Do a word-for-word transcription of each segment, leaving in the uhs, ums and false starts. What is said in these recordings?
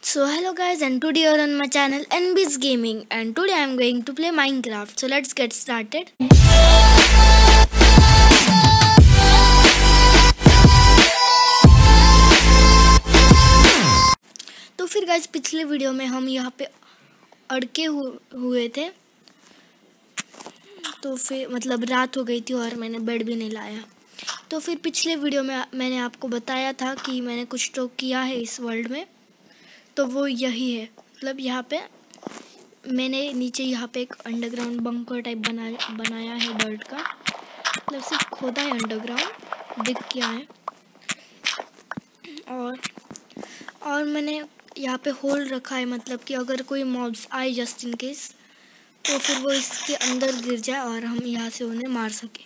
So hello guys, and today you're on my channel N B S Gaming, and today I'm going to play Minecraft. So let's get started. तो फिर guys पिछले video में हम यहाँ पे अड़के who, हुए थे। तो फिर मतलब रात हो गई थी और मैंने बेड भी नहीं लाया। तो फिर पिछले वीडियो में मैंने आपको बताया था कि मैंने कुछ तो किया है इस वर्ल्ड में, तो वो यही है। मतलब यहाँ पे मैंने नीचे यहाँ पे एक अंडरग्राउंड बंकर टाइप बना बनाया है डर्ट का, मतलब सिर्फ खोदा है अंडरग्राउंड, डिग किया है। और और मैंने यहाँ पे होल रखा है, मतलब कि अगर कोई मॉब्स आए जस्ट इन केस तो फिर वो इसके अंदर गिर जाए और हम यहाँ से उन्हें मार सके।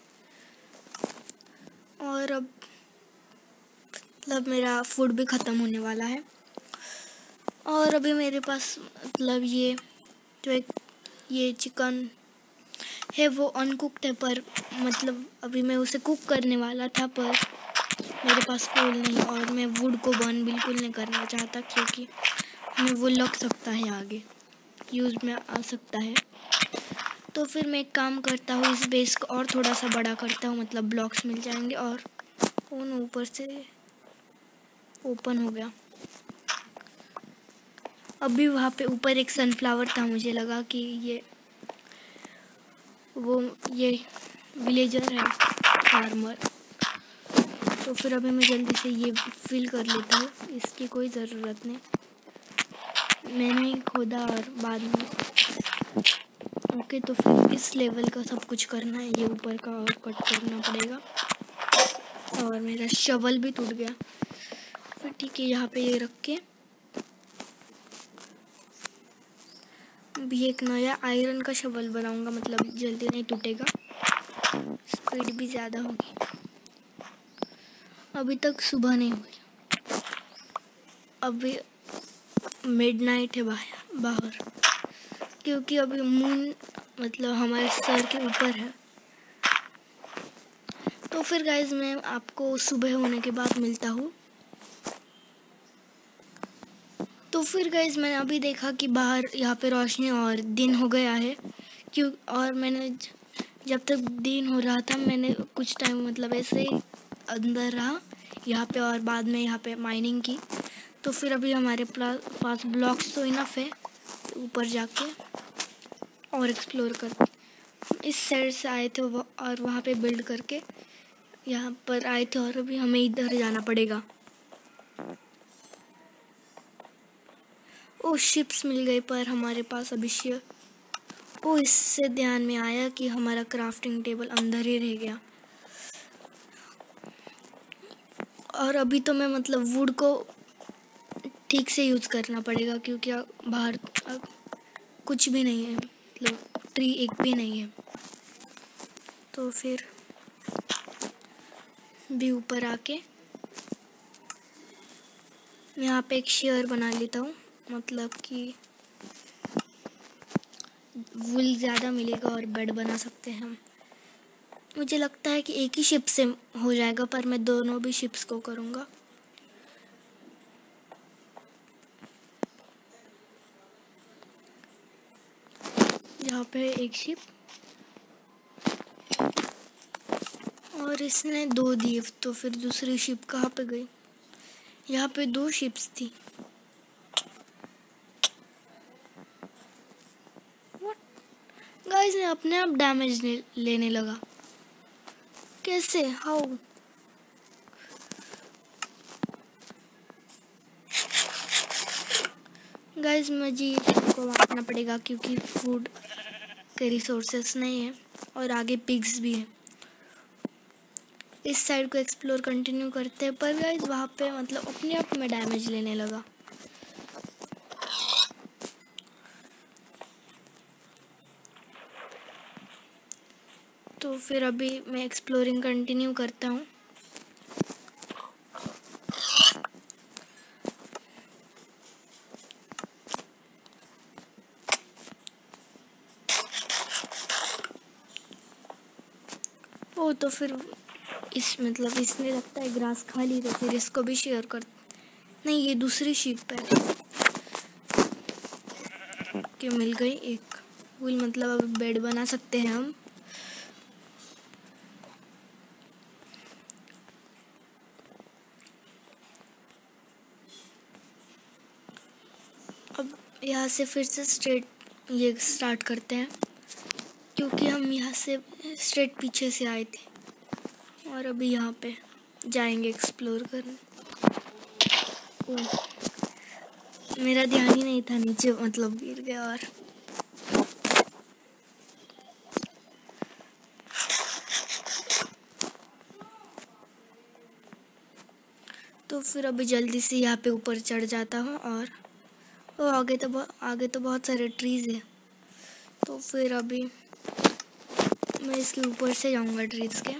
और अब मतलब मेरा फूड भी ख़त्म होने वाला है, और अभी मेरे पास मतलब ये जो एक ये चिकन है वो अनकुक्ड है, पर मतलब अभी मैं उसे कुक करने वाला था पर मेरे पास कोल नहीं, और मैं वुड को बर्न बिल्कुल नहीं करना चाहता क्योंकि हमें वो लग सकता है, आगे यूज़ में आ सकता है। तो फिर मैं एक काम करता हूँ, इस बेस को और थोड़ा सा बड़ा करता हूँ, मतलब ब्लॉक्स मिल जाएंगे। और उन ऊपर से ओपन हो गया। अभी वहाँ पे ऊपर एक सनफ्लावर था, मुझे लगा कि ये वो ये विलेजर है, फार्मर। तो फिर अभी मैं जल्दी से ये फिल कर लेता हूँ, इसकी कोई ज़रूरत नहीं, मैंने ही खोदा और बाद में। ओके, तो फिर इस लेवल का सब कुछ करना है, ये ऊपर का और कट करना पड़ेगा। और मेरा शवल भी टूट गया। फिर ठीक है, यहाँ पे ये रख के भी एक नया आयरन का शवल बनाऊंगा, मतलब जल्दी नहीं टूटेगा, स्पीड भी ज़्यादा होगी। अभी तक सुबह नहीं हुई, अभी मिडनाइट है बाहर बाहर क्योंकि अभी मून मतलब हमारे सर के ऊपर है। तो फिर गाइज मैं आपको सुबह होने के बाद मिलता हूँ। तो फिर गाइज मैंने अभी देखा कि बाहर यहाँ पे रोशनी और दिन हो गया है, क्यों और मैंने जब तक दिन हो रहा था मैंने कुछ टाइम मतलब ऐसे ही अंदर रहा यहाँ पे, और बाद में यहाँ पे माइनिंग की। तो फिर अभी हमारे पास ब्लॉक्स तो इनफ है, ऊपर जाके और एक्सप्लोर कर इस साइड से आए थे और वहाँ पे बिल्ड करके यहाँ पर आए थे, और अभी हमें इधर जाना पड़ेगा। ओ शिप्स मिल गए, पर हमारे पास अभी शेयर। ओ इससे ध्यान में आया कि हमारा क्राफ्टिंग टेबल अंदर ही रह गया। और अभी तो मैं मतलब वुड को ठीक से यूज़ करना पड़ेगा क्योंकि बाहर कुछ भी नहीं है, मतलब ट्री एक भी नहीं है। तो फिर भी ऊपर आके मैं यहाँ पे एक शेयर बना लेता हूँ, मतलब कि वुल ज़्यादा मिलेगा और बेड बना सकते हैं हम। मुझे लगता है कि एक ही शिप से हो जाएगा, पर मैं दोनों भी शिप्स को करूँगा। यहाँ पे एक शिप, और इसने दो दिए, तो फिर दूसरी शिप कहाँ पे गई? यहाँ पे दो शिप्स थी। गाइस ने अपने आप डैमेज लेने लगा, कैसे? हाउ? गाइस मुझे को मारना पड़ेगा क्योंकि फूड के रिसोर्सेस नहीं है, और आगे पिग्स भी हैं। इस साइड को एक्सप्लोर कंटिन्यू करते हैं, पर गाइस वहाँ पे मतलब अपने आप में डैमेज लेने लगा। तो फिर अभी मैं एक्सप्लोरिंग कंटिन्यू करता हूँ। ओ तो फिर इस मतलब इसमें लगता है ग्रास खाली, तो फिर इसको भी शेयर कर। नहीं, ये दूसरी शीप है, ये मिल गई एक वूल, मतलब अब बेड बना सकते हैं हम। अब यहाँ से फिर से स्ट्रेट ये स्टार्ट करते हैं, क्योंकि हम यहाँ से स्ट्रेट पीछे से आए थे और अभी यहाँ पे जाएंगे एक्सप्लोर करने। ओह, मेरा ध्यान ही नहीं था, नीचे मतलब गिर गया। और तो फिर अभी जल्दी से यहाँ पे ऊपर चढ़ जाता हूँ। और वो आगे तो बहुत आगे तो बहुत सारे ट्रीज है, तो फिर अभी मैं इसके ऊपर से जाऊँगा ट्रीज के।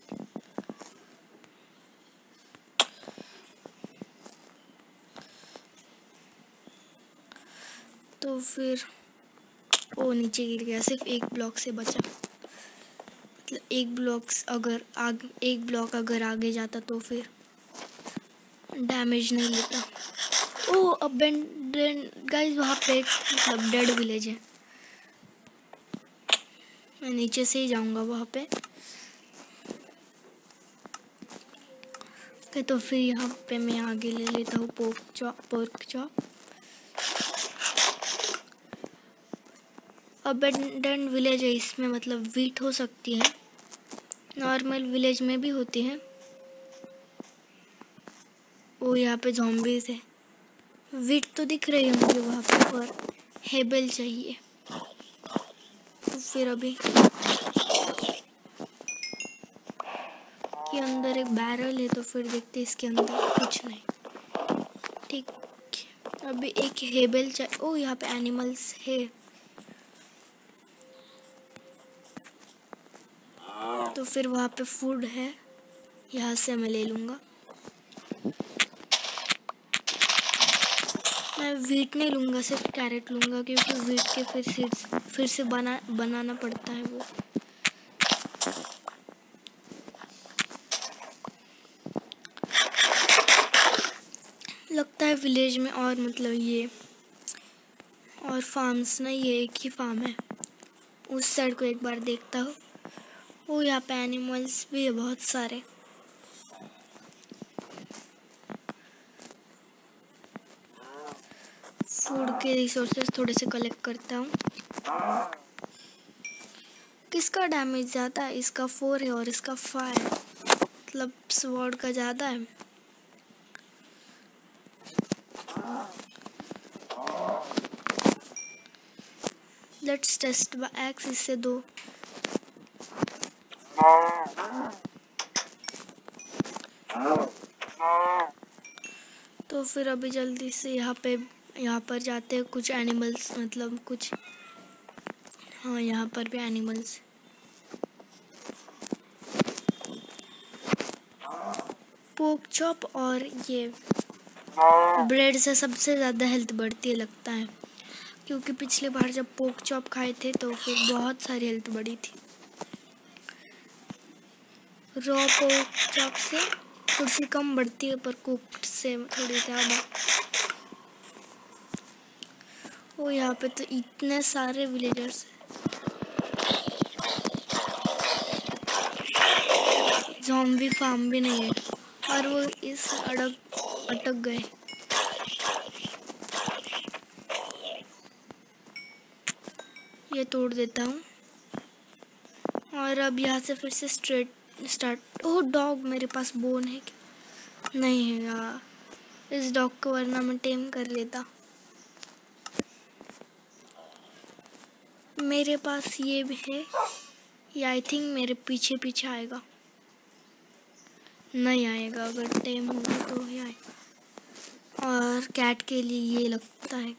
तो फिर वो नीचे गिर गया, सिर्फ एक ब्लॉक से बचा। मतलब एक ब्लॉक अगर आग एक ब्लॉक अगर आगे जाता तो फिर डैमेज नहीं लेता। ओ अबेंडन गाइस, वहाँ पे एक मतलब डेड विलेज है, मैं नीचे से ही जाऊंगा वहाँ पे। ओके, तो फिर यहाँ पे मैं आगे ले लेता हूँ pork chop pork chop. Abandon village है, इसमें मतलब वीट हो सकती है, नॉर्मल विलेज में भी होती है। वो यहाँ पे ज़ॉम्बीज़ है। वीट तो दिख रही है मुझे वहाँ पे, पर हेबल चाहिए। तो फिर अभी के अंदर एक बैरल है, तो फिर देखते इसके अंदर कुछ नहीं। ठीक, अभी एक हेबल चाहिए। ओ यहाँ पे एनिमल्स है, तो फिर वहाँ पे फूड है, यहाँ से मैं ले लूँगा। मैं वीट नहीं लूँगा, सिर्फ कैरेट लूँगा, क्योंकि वीट के फिर सीड्स फिर से बना बनाना पड़ता है वो। लगता है विलेज में और मतलब ये और फार्म्स नहीं, ये एक ही फार्म है। उस साइड को एक बार देखता हूँ। वो यहाँ पे एनिमल्स भी है बहुत सारे। फूड के रिसोर्सेज थोड़े से कलेक्ट करता हूँ। किसका डैमेज ज़्यादा है? इसका फोर है और इसका फाइव, मतलब स्वॉर्ड का ज़्यादा है। लेट्स टेस्ट बाय एक्स, इससे दो। तो फिर अभी जल्दी से यहाँ पे यहाँ पर जाते हैं। कुछ एनिमल्स मतलब कुछ, हाँ यहाँ पर भी एनिमल्स। पोर्क चॉप और ये ब्रेड से सबसे ज़्यादा हेल्थ बढ़ती है लगता है, क्योंकि पिछले बार जब पोर्क चॉप खाए थे तो फिर बहुत सारी हेल्थ बढ़ी थी। रॉ पोर्क चॉप से थोड़ी सी कम बढ़ती है, पर कुक्ड से थोड़ी ज़्यादा। वो यहाँ पे तो इतने सारे विलेजर्स हैं। ज़ॉम्बी फार्म भी नहीं है, और वो इस अटक अटक गए। ये तोड़ देता हूँ और अब यहाँ से फिर से स्ट्रेट स्टार्ट। ओह डॉग, मेरे पास बोन है क्या? नहीं है यार, इस डॉग को वरना मैं टेम कर लेता। मेरे पास ये भी है, ये आई थिंक मेरे पीछे पीछे आएगा। नहीं आएगा, अगर टेम होगा तो ही आएगा। और कैट के लिए ये लगता है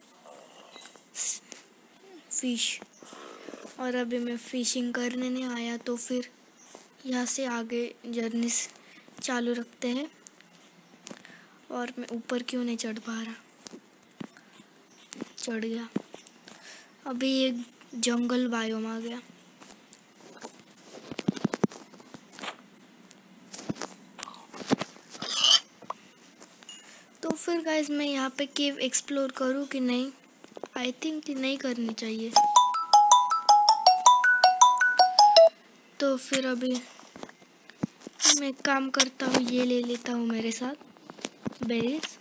फिश, और अभी मैं फिशिंग करने नहीं आया, तो फिर यहाँ से आगे जर्नी चालू रखते हैं। और मैं ऊपर क्यों नहीं चढ़ पा रहा? चढ़ गया। अभी एक जंगल बायोम आ गया। तो फिर गाइस मैं यहाँ पे केव एक्सप्लोर करूँ कि नहीं, आई थिंक नहीं करनी चाहिए। तो फिर अभी मैं काम करता हूँ, ये ले लेता हूँ मेरे साथ बेरीज।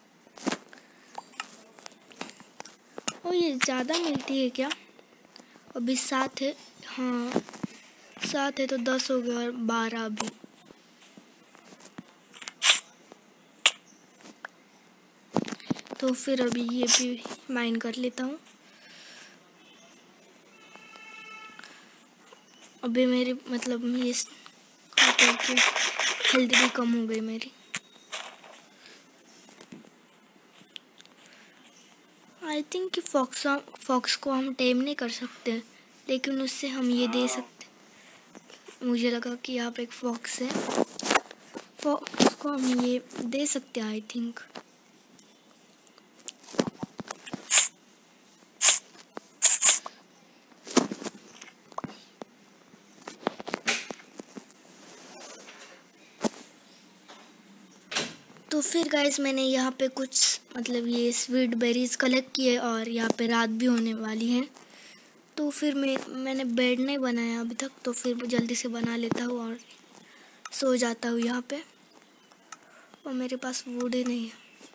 और ये ज़्यादा मिलती है क्या? अभी सात है, हाँ सात है तो दस हो गया और बारह अभी। तो फिर अभी ये भी माइन कर लेता हूँ। अभी मेरी मतलब ये हेल्थ भी कम हो गई मेरी। आई थिंक कि फॉक्स फॉक्स को हम टेम नहीं कर सकते, लेकिन उससे हम ये दे सकते। मुझे लगा कि यहाँ पे एक फॉक्स है, फॉक्स को हम ये दे सकते हैं आई थिंक। तो फिर गाइस मैंने यहाँ पे कुछ मतलब ये स्वीट बेरीज कलेक्ट किए और यहाँ पे रात भी होने वाली है। तो फिर मैं मैंने बेड नहीं बनाया अभी तक, तो फिर जल्दी से बना लेता हूँ और सो जाता हूँ यहाँ पे। और मेरे पास वुड ही नहीं है।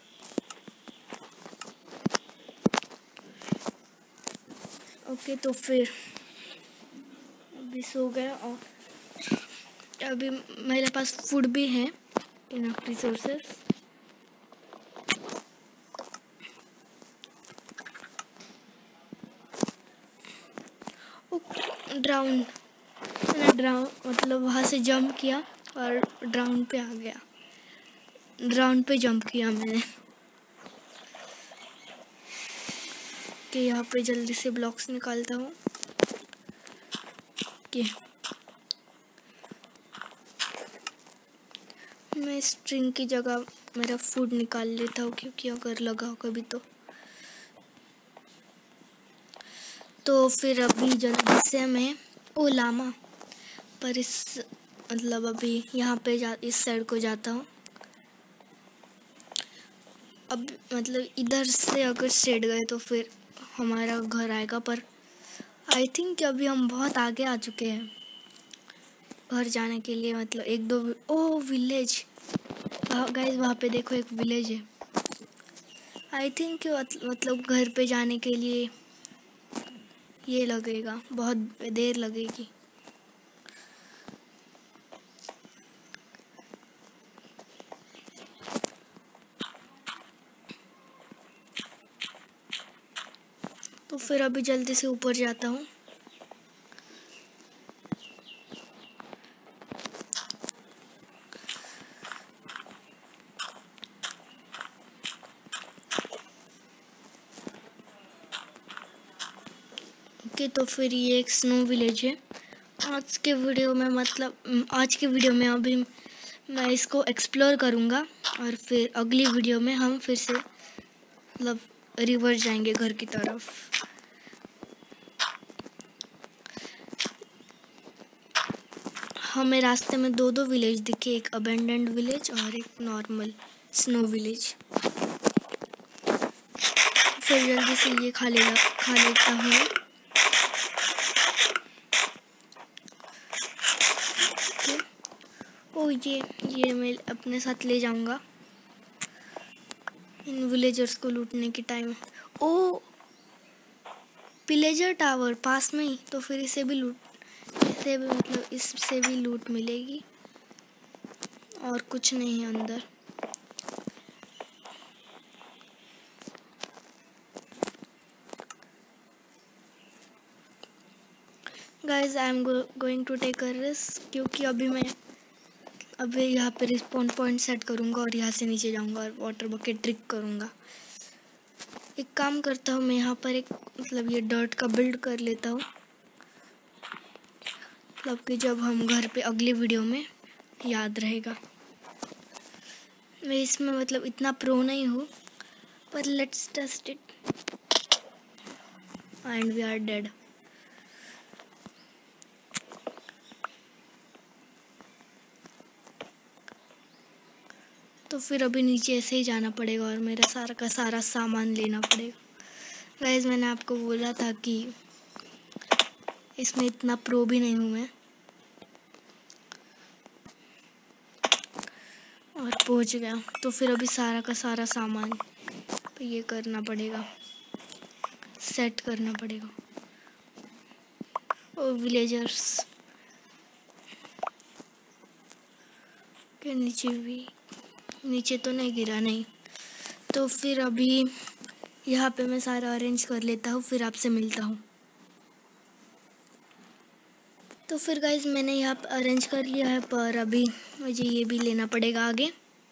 ओके तो फिर अभी सो गया और अभी मेरे पास फूड भी है, इनफ रिसोर्सेस। ड्राउन मैंने ड्राउन मतलब वहाँ से जंप किया और ड्राउन पे आ गया। ड्राउन पे जंप किया मैंने कि यहाँ पे जल्दी से ब्लॉक्स निकालता हूँ कि मैं स्ट्रिंग की जगह मेरा फूड निकाल लेता हूँ, क्योंकि अगर लगा हो कभी तो तो फिर अभी जल्दी से मैं ओ लामा पर इस मतलब अभी यहाँ पे जा इस साइड को जाता हूँ। अब मतलब इधर से अगर स्ट्रेट गए तो फिर हमारा घर आएगा, पर आई थिंक अभी हम बहुत आगे आ चुके हैं घर जाने के लिए। मतलब एक दो ओ विलेज, गाइस वहाँ पे देखो एक विलेज है। आई थिंक मतलब घर पे जाने के लिए ये लगेगा, बहुत देर लगेगी। तो फिर अभी जल्दी से ऊपर जाता हूँ। ओके तो फिर ये एक स्नो विलेज है। आज के वीडियो में मतलब आज के वीडियो में अभी मैं इसको एक्सप्लोर करूँगा और फिर अगली वीडियो में हम फिर से मतलब रिवर्स जाएंगे घर की तरफ। हमें रास्ते में दो दो विलेज दिखे, एक अबेंडेंड विलेज और एक नॉर्मल स्नो विलेज। फिर जल्दी से ये खा लेगा खा लेता हूँ। ओ ये ये मैं अपने साथ ले जाऊंगा इन विलेजर्स को लूटने की टाइम। ओ पिलेजर टावर पास में ही, तो फिर इसे भी लूट इससे भी मतलब इससे भी लूट मिलेगी और कुछ नहीं है अंदर। Guys I am going to take a risk, क्योंकि अभी मैं अभी यहाँ पे रिस्पॉन पॉइंट सेट करूँगा और यहाँ से नीचे जाऊँगा और वाटर बकेट ट्रिक करूँगा। एक काम करता हूँ मैं यहाँ पर एक मतलब ये डर्ट का बिल्ड कर लेता हूँ, मतलब कि जब हम घर पे अगली वीडियो में याद रहेगा। मैं इसमें मतलब इतना प्रो नहीं हूँ, पर let's test it and we are dead. तो फिर अभी नीचे ऐसे ही जाना पड़ेगा और मेरा सारा का सारा सामान लेना पड़ेगा। गाइस मैंने आपको बोला था कि इसमें इतना प्रो भी नहीं हूँ मैं, और पहुँच गया। तो फिर अभी सारा का सारा सामान तो ये करना पड़ेगा, सेट करना पड़ेगा। और विलेजर्स के नीचे भी, नीचे तो नहीं गिरा, नहीं। तो फिर अभी यहाँ पे मैं सारा अरेंज कर लेता हूँ, फिर आपसे मिलता हूँ। तो फिर गाइज मैंने यहाँ पे अरेंज कर लिया है, पर अभी मुझे ये भी लेना पड़ेगा आगे।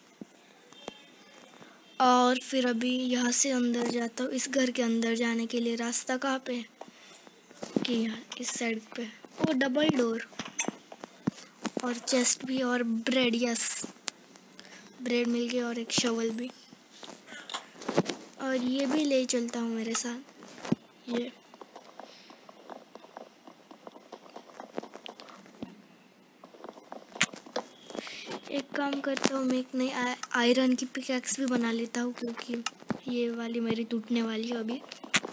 और फिर अभी यहाँ से अंदर जाता हूँ। इस घर के अंदर जाने के लिए रास्ता कहाँ पे है? कि यहाँ इस साइड पे। वो डबल डोर और चेस्ट भी और ब्रेड, यस ब्रेड मिल गया, और एक शवल भी। और ये भी ले चलता हूँ मेरे साथ। ये एक काम करता हूँ, मैं एक नई आयरन की पिकैक्स भी बना लेता हूँ, क्योंकि ये वाली मेरी टूटने वाली है अभी।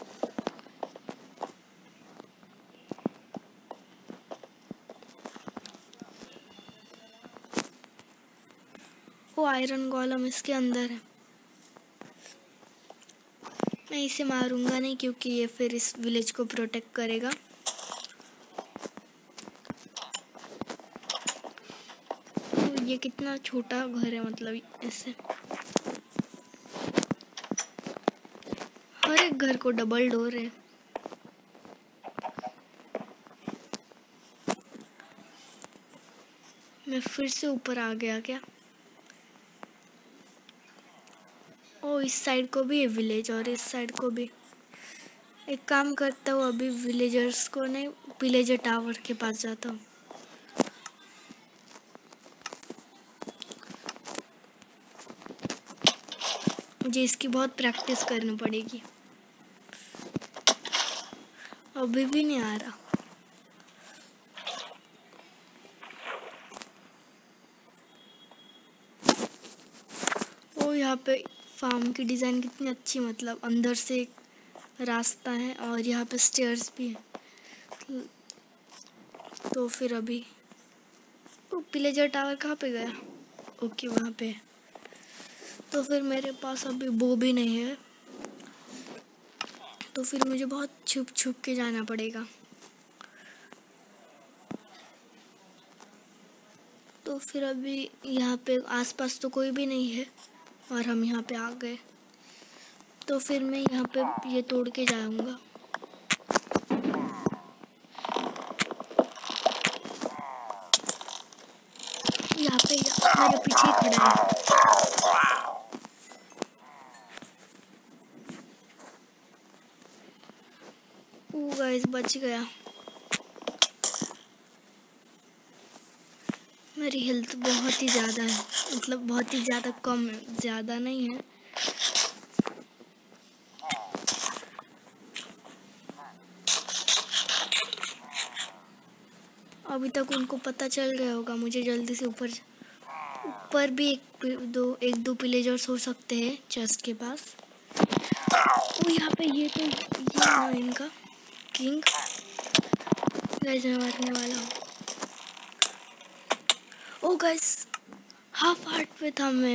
वो आयरन गोलम इसके अंदर है। मैं इसे मारूंगा नहीं, क्योंकि ये फिर इस विलेज को प्रोटेक्ट करेगा। तो ये कितना छोटा घर है, मतलब ऐसे हर एक घर को डबल डोर है। मैं फिर से ऊपर आ गया क्या? ओ इस साइड को भी है विलेज, और इस साइड को भी। एक काम करता हूँ, अभी विलेजर्स को नहीं, विलेजर टावर के पास जाता हूँ। मुझे इसकी बहुत प्रैक्टिस करनी पड़ेगी, अभी भी नहीं आ रहा। ओ यहाँ पे फार्म की डिज़ाइन कितनी अच्छी, मतलब अंदर से एक रास्ता है और यहाँ पे स्टेयर्स भी है। तो फिर अभी वो विलेजर टावर कहाँ पे गया? ओके वहाँ पे। तो फिर मेरे पास अभी वो भी नहीं है, तो फिर मुझे बहुत छुप छुप के जाना पड़ेगा। तो फिर अभी यहाँ पे आसपास तो कोई भी नहीं है, और हम यहाँ पे आ गए। तो फिर मैं यहाँ पे ये तोड़ के जाऊँगा। यहाँ पे मेरे पीछे ही खड़ा है। ओ गाइस बच गया। मेरी हेल्थ बहुत ही ज़्यादा है, मतलब बहुत ही ज़्यादा कम है, ज़्यादा नहीं है। अभी तक उनको पता चल गया होगा, मुझे जल्दी से ऊपर ऊपर भी एक दो एक दो विलेजर्स हो सकते हैं चेस्ट के पास। ओ यहाँ पे ये तो ये ना इनका किंग। गाइस मैं मारने वाला हूँ। ओ गाइस हाफ हार्ट पे था मैं,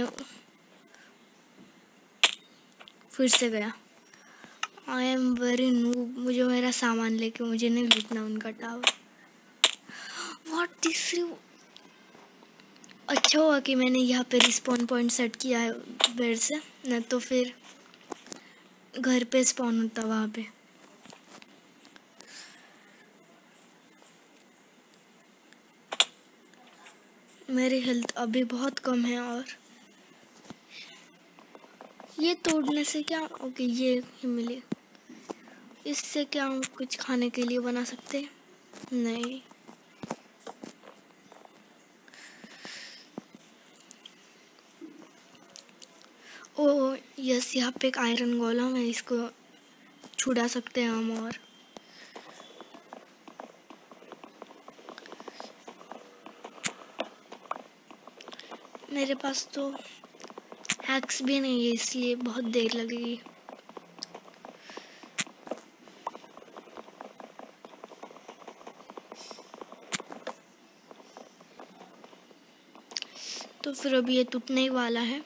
फिर से गया। आई एम वेरी नूब, मुझे मेरा सामान लेके मुझे नहीं लूटना उनका टावर। व्हाट तीसरी, अच्छा हुआ कि मैंने यहाँ पे रिस्पॉन पॉइंट सेट किया है बेड से, न तो फिर घर पे स्पॉन होता वहाँ पे। मेरी हेल्थ अभी बहुत कम है, और ये तोड़ने से क्या, ओके ये, ये मिले, इससे क्या हम कुछ खाने के लिए बना सकते हैं? नहीं। ओ यस यहाँ पे एक आयरन गोलम है, इसको छुड़ा सकते हैं हम। और मेरे पास तो हैक्स भी नहीं है, इसलिए बहुत देर लगेगी। फिर अभी ये टूटने ही वाला है।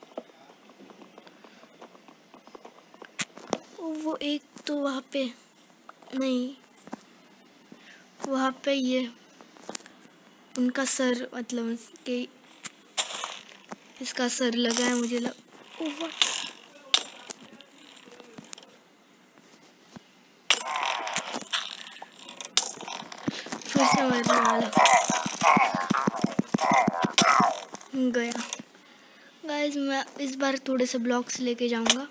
वो एक तो वहाँ पे नहीं, वहाँ पे ये उनका सर, मतलब उसके इसका सर लगा है मुझे लग... ओह फिर से मरने वाला गया। गाइस मैं इस बार थोड़े से ब्लॉक्स लेके जाऊंगा,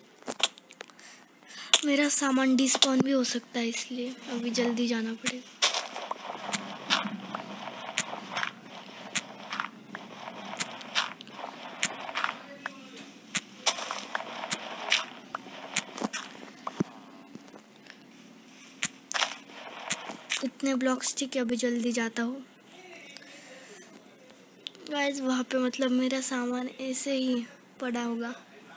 मेरा सामान डिस्पॉन भी हो सकता है, इसलिए अभी जल्दी जाना पड़ेगा। इतने ब्लॉक्स ठीक है, अभी जल्दी जाता हूँ। गाइस वहाँ पे मतलब मेरा सामान ऐसे ही पड़ा होगा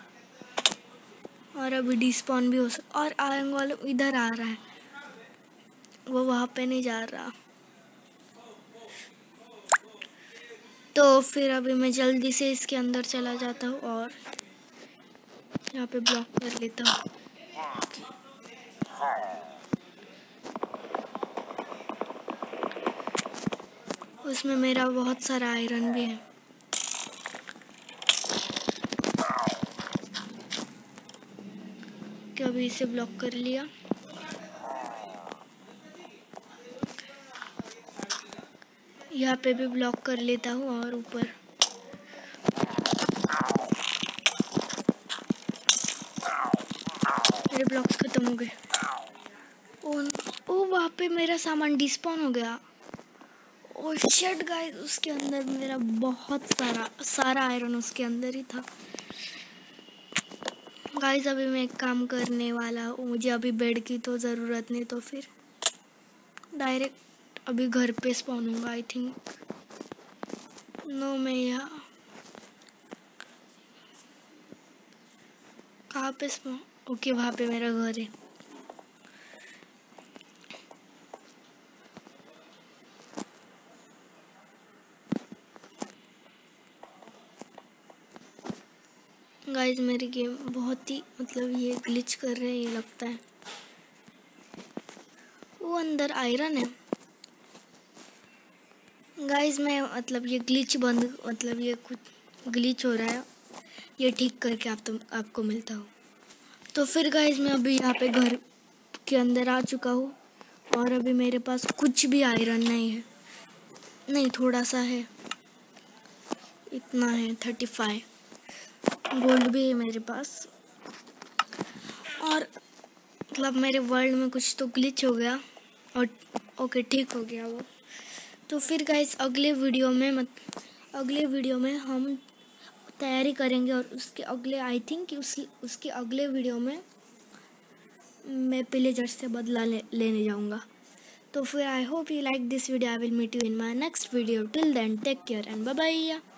और अभी डिस्पॉन भी हो सकता, और आयंग वाला इधर आ रहा है, वो वहाँ पे नहीं जा रहा। तो फिर अभी मैं जल्दी से इसके अंदर चला जाता हूँ और यहाँ पे ब्लॉक कर लेता हूँ। उसमें मेरा बहुत सारा आयरन भी है। कि अभी इसे ब्लॉक कर लिया। यहाँ पे भी ब्लॉक कर लेता हूँ और ऊपर मेरे ब्लॉक्स खत्म हो गए। ओ, ओ वहाँ पे मेरा सामान डिस्पॉन हो गया। ओ शिट गाइस, उसके अंदर मेरा बहुत सारा सारा आयरन उसके अंदर ही था। गाइस अभी मैं एक काम करने वाला हूँ, मुझे अभी बेड की तो ज़रूरत नहीं, तो फिर डायरेक्ट अभी घर पे स्पॉन होऊंगा आई थिंक। नो मैं यहाँ कहाँ पे स्पॉन, ओके वहाँ पे मेरा घर है। गाइस मेरी गेम बहुत ही मतलब ये ग्लिच कर रहे हैं, ये लगता है। वो अंदर आयरन है। गाइस मैं मतलब ये ग्लिच बंद, मतलब ये कुछ ग्लिच हो रहा है, ये ठीक करके आप तुम आपको मिलता हूँ। तो फिर गाइस मैं अभी यहाँ पे घर के अंदर आ चुका हूँ और अभी मेरे पास कुछ भी आयरन नहीं है, नहीं थोड़ा सा है, इतना है थर्टी फाइव। गोल्ड भी है मेरे पास, और मतलब मेरे वर्ल्ड में कुछ तो ग्लिच हो गया और ओके ठीक हो गया वो। तो फिर गाइस अगले वीडियो में मत अगले वीडियो में हम तैयारी करेंगे और उसके अगले आई थिंक कि उस उसके अगले वीडियो में मैं पिलेजर से बदला ले, लेने जाऊंगा। तो फिर I hope you like this video. I will meet you in my next video. Till then take care and bye bye.